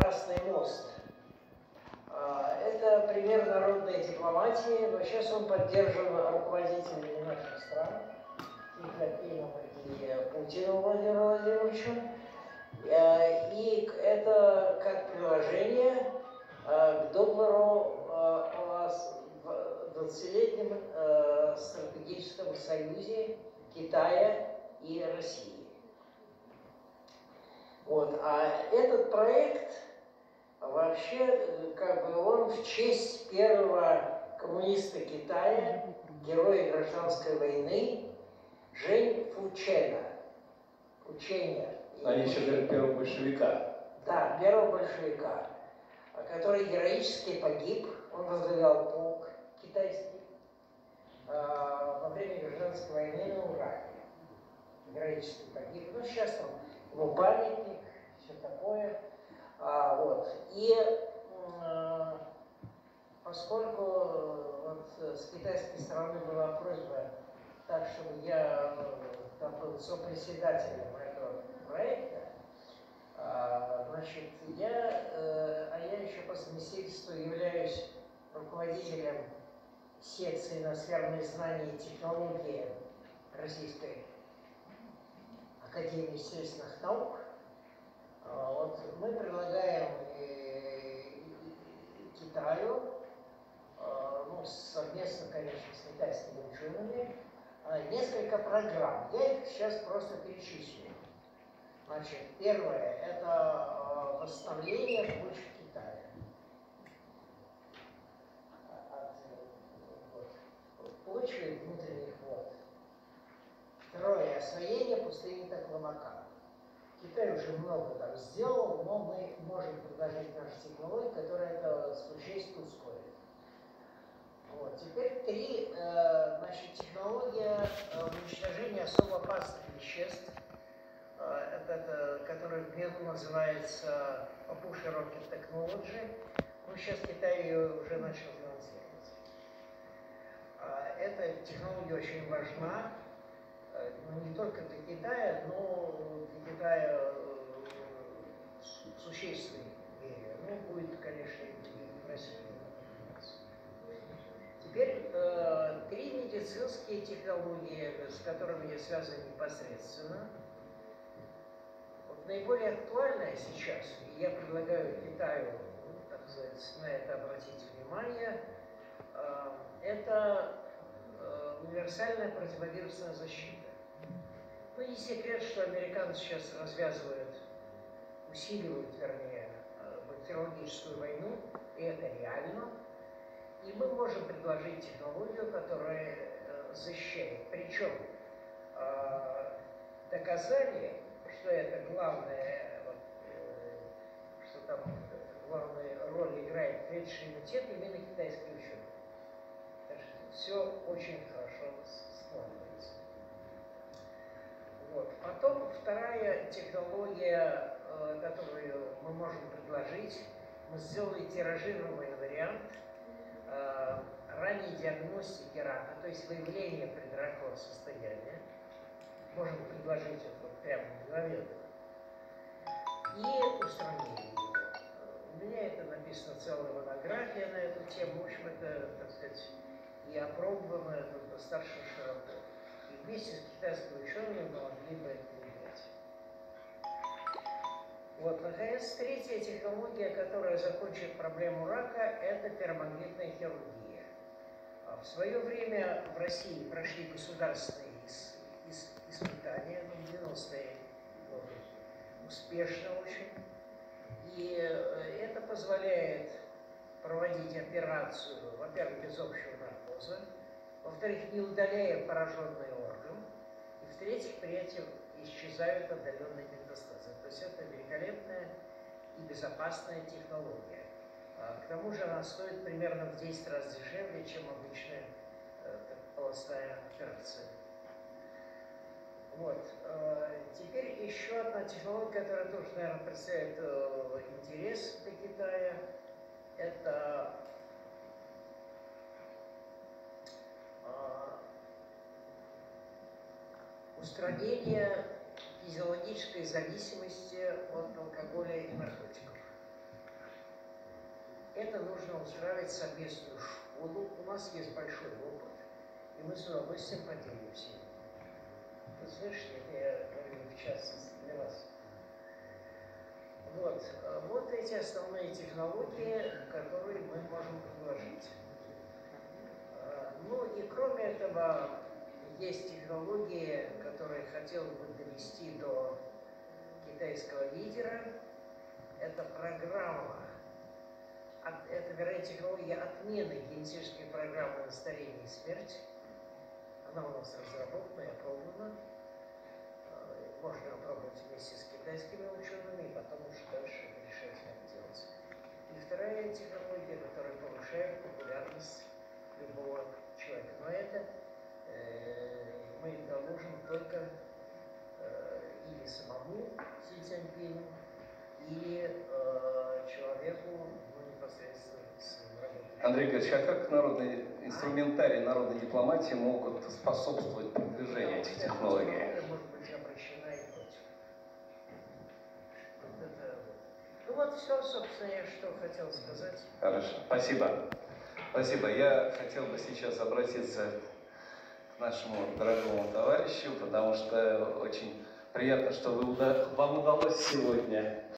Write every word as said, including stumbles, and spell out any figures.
Красный мост. Это пример народной дипломатии, но сейчас он поддержан руководителями наших стран, и Путиным, и Путиным Владимиром Владимировичем. И это как приложение к договору о двадцатилетнем стратегическом союзе Китая и России. Вот. А этот проект вообще, как бы, он в честь первого коммуниста Китая, героя гражданской войны, Жень Фучена. Фученя. Они еще говорят первого большевика. Да, первого большевика, который героически погиб. Он возглавлял полк китайский во время гражданской войны на Урале. Героически погиб. Ну, сейчас там его памятник, все такое. А, вот. И э, поскольку вот, с китайской стороны была просьба, так, чтобы я там был сопредседателем этого проекта, а, значит, я, э, а я еще по совместительству являюсь руководителем секции иностранных знаний и технологии Российской Академии естественных наук. Вот мы предлагаем Китаю, ну, совместно, конечно, с китайскими учеными, несколько программ. Я их сейчас просто перечислю. Значит, первое – это восстановление почв Китая. От почвы внутренних вод. Второе – освоение пустыни Такламакан. Китай уже много там сделал, но мы можем предложить наши технологии, которые это существенно ускорят. Вот. Теперь три, э, значит, технология уничтожения особо опасных веществ, э, это, это, которая в миру называется Pusher Rocket Technology. Ну, сейчас Китай ее уже начал финансировать. Эта технология очень важна. Ну, не только для Китая, но для Китая в существенной мере. Ну, будет, конечно, и в России. Теперь э, три медицинские технологии, с которыми я связан непосредственно. Вот наиболее актуальная сейчас, и я предлагаю Китаю, ну, так сказать, на это обратить внимание, э, это универсальная противовирусная защита. Ну, не секрет, что американцы сейчас развязывают, усиливают, вернее, бактериологическую войну, и это реально. И мы можем предложить технологию, которая защищает. Причем доказали, что это главное, вот, что там главную роль играет клеточный иммунитет, именно китайские ученые. Все очень хорошо складывается. Вот. Потом вторая технология, которую мы можем предложить, мы сделали тиражированный вариант ранней диагностики рака, то есть выявления предракового состояния. Можем предложить это вот прямо мгновенно. И устранение его. У меня это написано целая монография на эту тему. В общем, это, так сказать, и опробовано это достаточно широко. И вместе с китайскими учеными мы могли бы это принять. Вот, наконец, третья технология, которая закончит проблему рака, это ферромагнитная хирургия. В свое время в России прошли государственные испытания, ну, в девяностые годы, успешно очень. И это позволяет проводить операцию, во-первых, без общего наркоза, во-вторых, не удаляя пораженный орган, и в-третьих, при этом исчезают отдаленные метастазы. То есть это великолепная и безопасная технология. К тому же она стоит примерно в десять раз дешевле, чем обычная полостная операция. Вот. Теперь еще одна технология, которая тоже, наверное, представляет интерес для Китая. Это устранение физиологической зависимости от алкоголя и наркотиков. возглавить совместную школу. У нас есть большой опыт, и мы с удовольствием поделимся. Вы слышите, это я говорю в частности для вас. Вот, вот эти основные технологии, которые мы можем предложить. Ну и кроме этого, есть технологии, которые хотел бы довести до китайского лидера. Это программа, это, вероятно, технология отмены генетической программы на старение и смерть. Она у нас разработана и опробована. Можно опробовать вместе с китайскими учеными, и потом уже дальше решать, как делать. И вторая технология, которая повышает популярность любого человека. Но это э, мы доложим только э, или самому Си Цзиньпину, или э, человеку, ну, непосредственно с ним работающему. Андрей Григорьевич, а как народные инструментарии народной дипломатии могут способствовать продвижению этих технологий? Может быть обращена и против. Вот это, ну вот все, собственно, я что хотел сказать. Хорошо, спасибо. Спасибо. Я хотел бы сейчас обратиться к нашему дорогому товарищу, потому что очень приятно, что вы, вам удалось сегодня